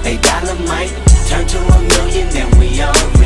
$8 might turn to $1 million and we own